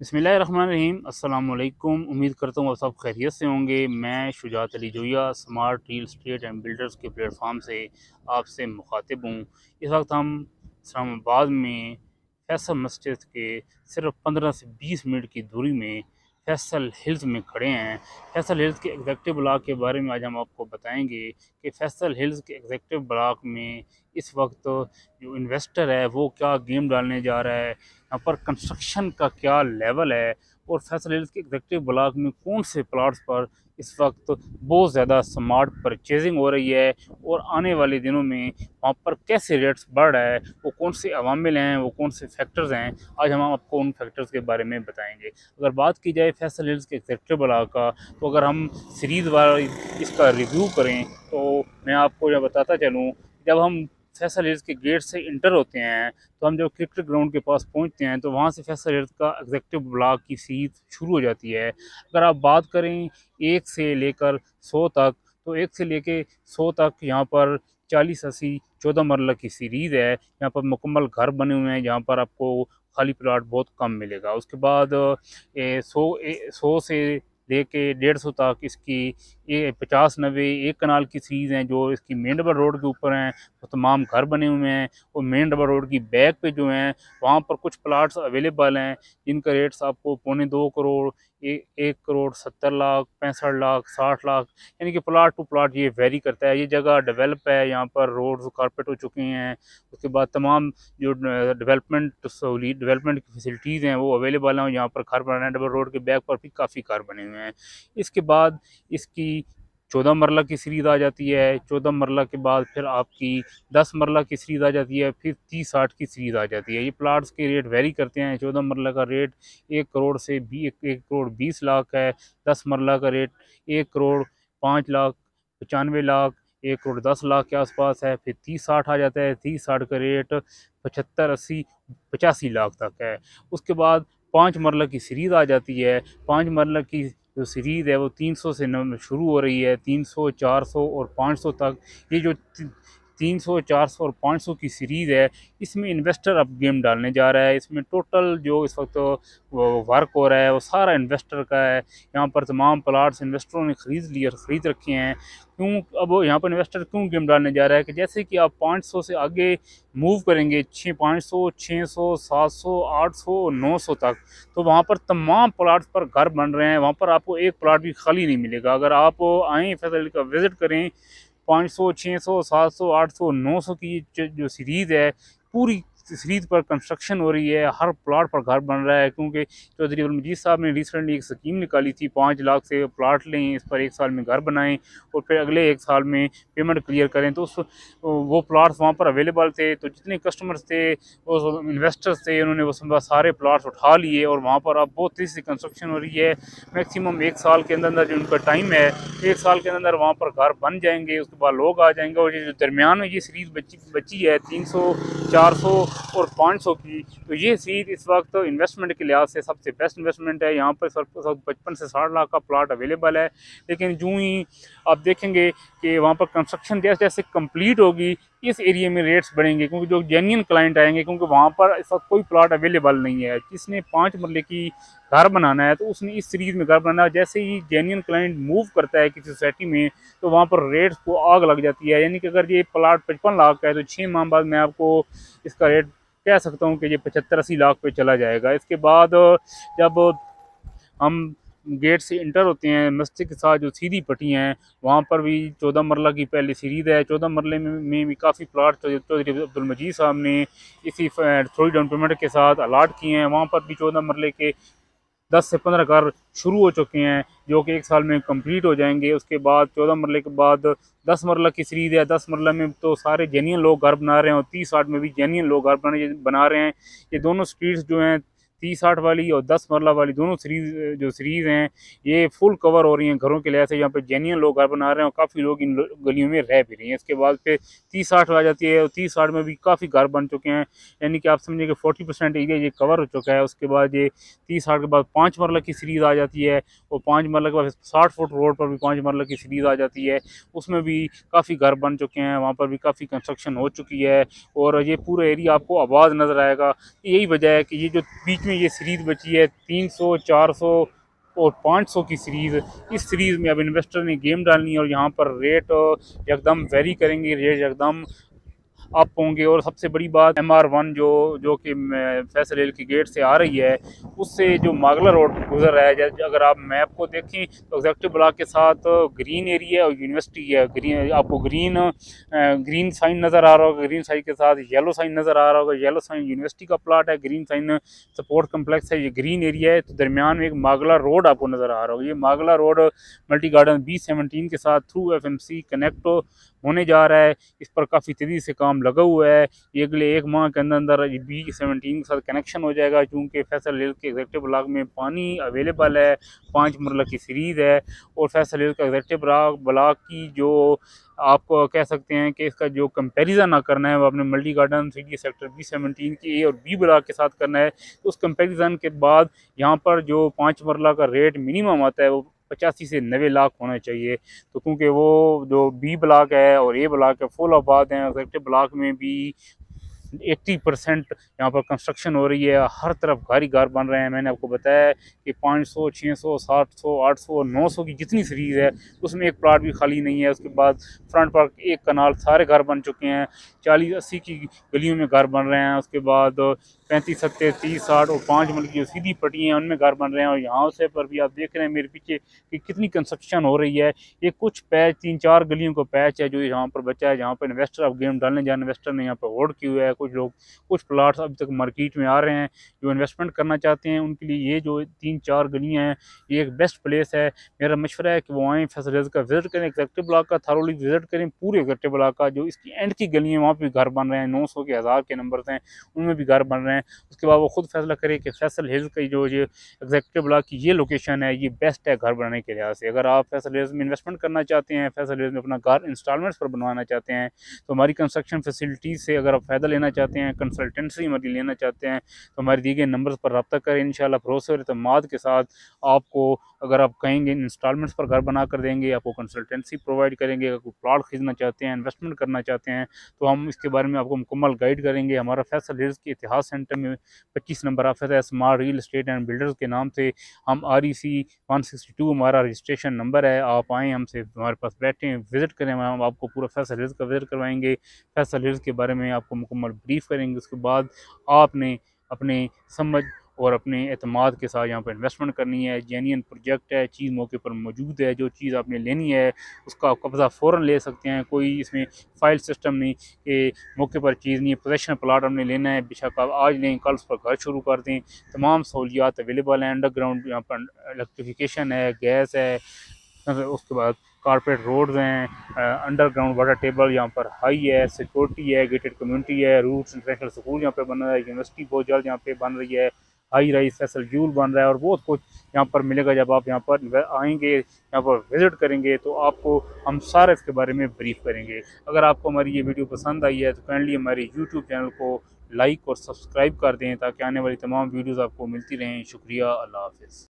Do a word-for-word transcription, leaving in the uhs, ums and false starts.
बिस्मिल्लाहिर्रहमानिर्रहीम। अस्सलाम वालेकुम। उम्मीद करता हूँ आप सब खैरियत से होंगे। मैं Shujaat Ali Joya smart real estate and builders के प्लेटफॉर्म से आपसे मुखातिब हूँ। इस वक्त हम इस्लामाबाद में फैसल मस्जिद के सिर्फ पंद्रह से बीस मिनट की दूरी में फैसल हिल्स में खड़े हैं। फैसल हिल्स के एग्जेक्टिव ब्लॉक के बारे में आज हम आपको बताएंगे कि फैसल हिल्स के एग्जेक्टिव ब्लॉक में इस वक्त जो इन्वेस्टर है वो क्या गेम डालने जा रहा है, यहाँ पर कंस्ट्रक्शन का क्या लेवल है और फैसल हिल्स के एग्जेक्टिव ब्लॉक में कौन से प्लाट्स पर इस वक्त बहुत ज़्यादा स्मार्ट परचेजिंग हो रही है और आने वाले दिनों में वहाँ पर कैसे रेट्स बढ़ रहा है, वो कौन से अवामिल हैं, वो कौन से फैक्टर्स हैं। आज हम आपको उन फैक्टर्स के बारे में बताएंगे। अगर बात की जाए फैसल हिल्स के एग्जेक्टिव ब्लॉक का, तो अगर हम सीरीज़ वाला इसका रिव्यू करें तो मैं आपको यह बताता चलूँ, जब हम फैसल हिल्स के गेट से इंटर होते हैं तो हम जब क्रिकेट ग्राउंड के पास पहुंचते हैं तो वहां से फैसल हिल्स का एग्जेक्टिव ब्लॉक की सीरीज शुरू हो जाती है। अगर आप बात करें एक से लेकर सौ तक, तो एक से लेकर सौ तक यहाँ पर चालीस अस्सी चौदह मरला की सीरीज़ है। यहाँ पर मुकम्मल घर बने हुए हैं जहाँ पर आपको खाली प्लाट बहुत कम मिलेगा। उसके बाद ए, सौ ए, सौ से लेके डेढ़ सौ तक इसकी ये पचास नब्बे एक कनाल की सीरीज़ हैं जो इसकी मेन डबल रोड के ऊपर हैं। वो तमाम घर बने हुए हैं और मेन डबल रोड की बैक पे जो हैं वहाँ पर कुछ प्लाट्स अवेलेबल हैं जिनका रेट्स आपको पौने दो करोड़ ए, एक करोड़ सत्तर लाख पैंसठ लाख साठ लाख, यानी कि प्लाट टू प्लाट ये वेरी करता है। ये जगह डेवलप है, यहाँ पर रोड्स कारपेट हो चुके हैं। उसके बाद तमाम जो डेवलपमेंट डेवलपमेंट की फैसिलिटीज़ हैं वो अवेलेबल हैं। यहाँ पर घर बना है, डबल रोड के बैक पर भी काफ़ी घर बने हुए हैं। इसके बाद इसकी चौदह मरला की सीरीज़ आ जाती है। चौदह मरला के बाद फिर आपकी दस मरला की सीरीज़ आ जाती है, फिर तीस साठ की सीरीज़ आ जाती है। ये प्लाट्स के रेट वेरी करते हैं। चौदह मरला का रेट एक करोड़ से भी एक, एक करोड़ बीस लाख है। दस मरला का रेट एक करोड़ पाँच लाख पचानवे लाख एक करोड़ दस लाख के आसपास है। फिर तीस साठ आ जाता है। तीस साठ का रेट पचहत्तर अस्सी पचासी लाख तक है। उसके बाद पाँच मरला की सीरीज़ आ जाती है। पाँच मरला की जो सीरीज़ है वो तीन सौ से शुरू हो रही है, तीन सौ चार सौ और पाँच सौ तक। ये जो तीन सौ चार सौ और पाँच सौ की सीरीज़ है इसमें इन्वेस्टर अब गेम डालने जा रहा है। इसमें टोटल जो इस वक्त वर्क हो रहा है वो सारा इन्वेस्टर का है। यहाँ पर तमाम प्लाट्स इन्वेस्टरों ने ख़रीद लिए और ख़रीद रखे हैं। क्यों अब यहाँ पर इन्वेस्टर क्यों गेम डालने जा रहा है कि जैसे कि आप पाँच सौ से आगे मूव करेंगे, छः पाँच सौ छः सौ सात सौ आठ सौ नौ सौ तक, तो वहाँ पर तमाम प्लाट्स पर घर बन रहे हैं। वहाँ पर आपको एक प्लाट भी खाली नहीं मिलेगा। अगर आप आएँ फैसल का विज़िट करें, पाँच सौ छः सौ सात सौ आठ सौ नौ सौ की जो सीरीज़ है पूरी सीरीज़ पर कंस्ट्रक्शन हो रही है। हर प्लाट पर घर बन रहा है क्योंकि चौधरी अब्दुल मजीद साहब ने रिसेंटली एक स्कीम निकाली थी, पाँच लाख से प्लाट लें, इस पर एक साल में घर बनाएं और फिर अगले एक साल में पेमेंट क्लियर करें। तो उस वो प्लाट्स वहाँ पर अवेलेबल थे। तो जितने कस्टमर्स थे, वो इन्वेस्टर्स थे, उन्होंने वो सारे प्लाट्स उठा लिए और वहाँ पर अब बहुत तेज़ी से कंस्ट्रक्शन हो रही है। मैक्सिमम एक साल के अंदर अंदर जो उनका टाइम है, एक साल के अंदर वहाँ पर घर बन जाएंगे। उसके बाद लोग आ जाएंगे और ये जो दरमियान में ये सीरीज़ बची बची है तीन सौ चार सौ और पाँच सौ की, तो ये सीरीज़ इस वक्त इन्वेस्टमेंट के लिहाज से सबसे बेस्ट इन्वेस्टमेंट है। यहाँ पर सब पचपन से साठ लाख का प्लाट अवेलेबल है। लेकिन यूँ ही आप देखेंगे कि वहाँ पर कंस्ट्रक्शन जैसे जैसे कंप्लीट होगी इस एरिया में रेट्स बढ़ेंगे क्योंकि जो जेन्युइन क्लाइंट आएंगे, क्योंकि वहाँ पर इस वक्त कोई प्लाट अवेलेबल नहीं है। जिसने पाँच मरले की घर बनाना है तो उसने इस सीरीज़ में घर बनाना है। जैसे ही जेन्युइन क्लाइंट मूव करता है किसी सोसाइटी में तो वहाँ पर रेट्स को आग लग जाती है। यानी कि अगर ये प्लाट पचपन लाख का है तो छः माह बाद मैं आपको इसका रेट कह सकता हूँ कि ये पचहत्तर अस्सी लाख पे चला जाएगा। इसके बाद जब हम गेट से इंटर होते हैं, मस्जिद के साथ जो सीधी पट्टी हैं वहाँ पर भी चौदह मरला की पहली सीरीज़ है। चौदह मरले में, में भी काफ़ी प्लाट चौधरी अब्दुल मजीद साहब ने इसी थोड़ी डाउन पेमेंट के साथ अलाट किए हैं। वहाँ पर भी चौदह मरले के दस से पंद्रह घर शुरू हो चुके हैं जो कि एक साल में कंप्लीट हो जाएंगे। उसके बाद चौदह मरले के बाद दस मरला की सीरीज़ है। दस मरला में तो सारे जेन्युइन लोग घर बना रहे हैं और तीस साठ में भी जेन्युइन लोग घर बना बना रहे हैं। ये दोनों स्ट्रीट्स जो हैं तीस साठ वाली और दस मरला वाली दोनों सीरीज़ जो सीरीज़ हैं ये फुल कवर हो रही हैं घरों के लिहाज से। यहाँ पे जेन्युइन लोग घर बना रहे हैं और काफ़ी लोग इन गलियों में रह भी रहे हैं। इसके बाद फिर तीस साठ आ जाती है और तीस साठ में भी काफ़ी घर बन चुके हैं, यानी कि आप समझिए कि फोर्टी परसेंट एरिया ये कवर हो चुका है। उसके बाद ये तीस साठ के बाद पाँच मरला की सीरीज़ आ जाती है और पाँच मरला के बाद साठ फुट रोड पर भी पाँच मरला की सीरीज़ आ जाती है। उसमें भी काफ़ी घर बन चुके हैं, वहाँ पर भी काफ़ी कंस्ट्रक्शन हो चुकी है और ये पूरा एरिया आपको आबाद नज़र आएगा। यही वजह है कि ये जो बीच में में ये सीरीज़ बची है तीन सौ, चार सौ और पाँच सौ की सीरीज़। इस सीरीज़ में अब इन्वेस्टर ने गेम डालनी है और यहाँ पर रेट एकदम वेरी करेंगे, रेट एकदम अप होंगे। और सबसे बड़ी बात एम आर वन जो जो कि फैसल हिल की गेट से आ रही है, उससे जो मागला रोड गुजर रहा है, जैसे अगर आप मैप को देखें तो एग्जेक्टिव ब्लॉक के साथ ग्रीन एरिया और यूनिवर्सिटी है। ग्रीन आपको ग्रीन ग्रीन साइन नज़र आ रहा होगा, ग्रीन साइन के साथ येलो साइन नज़र आ रहा होगा। येलो साइन यूनिवर्सिटी का प्लाट है, ग्रीन साइन सपोर्ट कम्प्लेक्स है, ये ग्रीन एरिया है। तो दरमियान में एक मागला रोड आपको नज़र आ रहा होगा। ये Margalla road multi garden B seventeen के साथ through F M C connect होने जा रहा है। इस पर काफ़ी तेज़ी से काम लगा हुआ है। ये अगले एक माह के अंदर अंदर बी सेवनटीन के साथ कनेक्शन हो जाएगा, क्योंकि फैसल हिल के एग्जेक्टिव ब्लॉक में पानी अवेलेबल है, पाँच मरला की सीरीज़ है। और फैसल हिल का एग्जेक्टिव ब्लॉक की जो आप कह सकते हैं कि इसका जो कंपैरिजन ना करना है वो अपने multi garden three D sector B seventeen की ए और बी ब्लॉक के साथ करना है। तो उस कंपैरिजन के बाद यहाँ पर जो पाँच मरला का रेट मिनिमम आता है वो पचासी से नब्बे लाख होना चाहिए। तो क्योंकि वो जो बी ब्लॉक है और ए ब्लॉक है फुल आबाद हैं, एग्जेक्टिव ब्लॉक में भी अस्सी परसेंट यहाँ पर कंस्ट्रक्शन हो रही है, हर तरफ घर ही घर बन रहे हैं। मैंने आपको बताया कि पाँच सौ, छः सौ, सात सौ, आठ सौ और नौ सौ की जितनी सीरीज़ है उसमें एक प्लाट भी खाली नहीं है। उसके बाद फ्रंट पर एक कनाल सारे घर बन चुके हैं, चालीस अस्सी की गलियों में घर बन रहे हैं। उसके बाद पैंतीस सत्तर तीस साठ और पाँच मिनट की जो सीधी पट्टी हैं उनमें घर बन रहे हैं। और यहाँ से पर भी आप देख रहे हैं मेरे पीछे कि कितनी कंस्ट्रक्शन हो रही है। ये कुछ पैच तीन चार गलियों का पैच है जो यहाँ पर बचा है, जहाँ पर इन्वेस्टर अब गेम डालने जाए इन्वेस्टर ने यहाँ पर होल्ड किए हुए है। कुछ लोग कुछ प्लाट्स अभी तक मार्केट में आ रहे हैं जो इन्वेस्टमेंट करना चाहते हैं, उनके लिए ये जो तीन चार गलियाँ हैं ये एक बेस्ट प्लेस है। मेरा मशवरा है कि वो आएँ, फैसल हिल्स का विजिट करें, एग्जेक्टिव ब्लॉक का थारोली विजिट करें, पूरे एग्जेक्टिव ब्लॉक का जो इसकी एंड की गलियाँ वहाँ पर घर बन रहे हैं, नौ सौ के हज़ार के नंबर हैं उनमें भी घर बन रहे हैं। उसके बाद वो खुद फैसला करे कि फैसल हिल्स की जो ये एग्जेक्टिव ब्लॉक की ये लोकेशन है ये बेस्ट है घर बनाने के लिहाज से। अगर आप फैसल हिल्स में इन्वेस्टमेंट करना चाहते हैं, फैसल हिल्स में अपना घर इंस्टॉलमेंट्स पर बनवाना चाहते हैं, तो हमारी कंस्ट्रक्शन फैसिलिटीज़ से अगर आप फ़ायदा लेना चाहते हैं, कंसल्टेंसी हमारी लेना चाहते हैं, तो हमारे दिए गए नंबर्स पर रब्ता करें। इंशाल्लाह भरोसे और एतमाद के साथ आपको अगर आप कहेंगे इंस्टॉलमेंट्स पर घर बना कर देंगे, आपको कंसल्टेंसी प्रोवाइड करेंगे। अगर कोई प्लॉट खरीदना चाहते हैं, इन्वेस्टमेंट करना चाहते हैं, तो हम इसके बारे में आपको मुकम्मल गाइड करेंगे। हमारा फैसल हिल्स के इतिहास सेंटर में पच्चीस नंबर ऑफिस है, smart real estate and builders के नाम से। हम R E C one sixty two हमारा रजिस्ट्रेशन नंबर है। आप आएँ, हमसे हमारे पास बैठें, विज़िट करें, हम आपको पूरा फैसल हिल्स का विज़िट करवाएंगे, फैसल हिल्स के बारे में आपको मुकम्मल ब्रीफ करेंगे। उसके बाद आपने अपने समझ और अपने एतमाद के साथ यहाँ पर इन्वेस्टमेंट करनी है। जेन्युइन प्रोजेक्ट है, चीज़ मौके पर मौजूद है, जो चीज़ आपने लेनी है उसका आप कब्ज़ा फ़ौरन ले सकते हैं। कोई इसमें फ़ाइल सिस्टम नहीं कि मौके पर चीज़ नहीं है, पोजेशन प्लाट हमने लेना है, बेशक आप आज लें कल उस पर घर शुरू कर दें, तमाम सहूलियात अवेलेबल हैं। अंडरग्राउंड यहाँ पर इलेक्ट्रिफिकेशन है, गैस है, उसके बाद कारपेट रोड्स हैं, अंडरग्राउंड वाटर टेबल यहाँ पर हाई है, सिक्योरिटी है, गेटेड कम्युनिटी है, रूट्स इंटरनेशनल स्कूल यहाँ पे बन रहा है, यूनिवर्सिटी बहुत जल्द यहाँ पे बन रही है, हाई राइज फैसल जूल बन रहा है और बहुत कुछ यहाँ पर मिलेगा। जब आप यहाँ पर आएंगे, यहाँ पर विज़िट करेंगे, तो आपको हम सारे इसके बारे में ब्रीफ करेंगे। अगर आपको हमारी ये वीडियो पसंद आई है तो काइंडली हमारे यूट्यूब चैनल को लाइक और सब्सक्राइब कर दें ताकि आने वाली तमाम वीडियोज़ आपको मिलती रहें। शुक्रिया, अल्लाह हाफ़िज़।